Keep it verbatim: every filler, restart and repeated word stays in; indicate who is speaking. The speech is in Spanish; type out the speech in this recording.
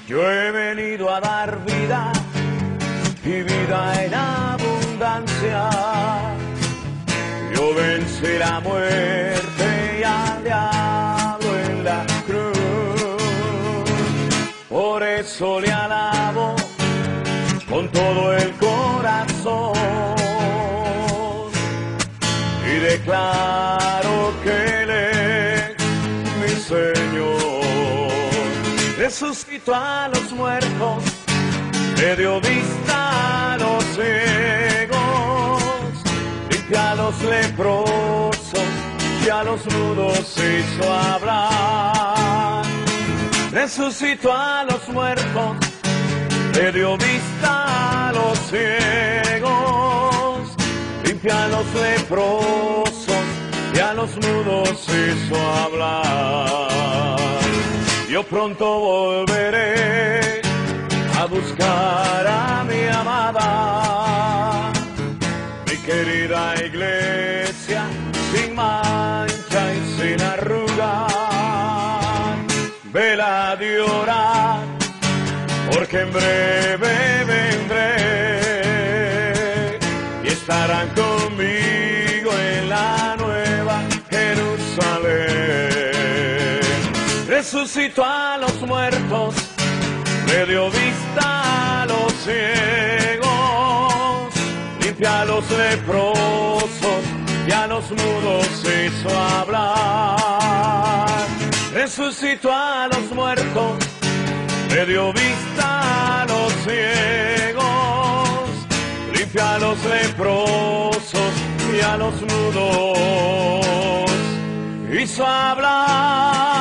Speaker 1: Yo he venido a dar vida y vida en abundancia. Yo vencí la muerte y al diablo en la cruz. Por eso le alabo con todo el corazón y declaro que Él es mi Señor. Resucitó a los muertos, le dio vista a los ciegos, limpia a los leprosos y a los mudos hizo hablar. Resucitó a los muertos, le dio vista a los ciegos, limpia a los leprosos y a los mudos hizo hablar. Yo pronto volveré a buscar a mi amada, mi querida iglesia, sin mancha y sin arruga. Vela de orar, porque en breve vendré y estarán conmigo en la nueva Jerusalén. Resucitó a los muertos, le dio vista a los ciegos, limpia a los leprosos y a los mudos hizo hablar. Resucitó a los muertos, le dio vista a los ciegos, limpia a los leprosos y a los mudos hizo hablar.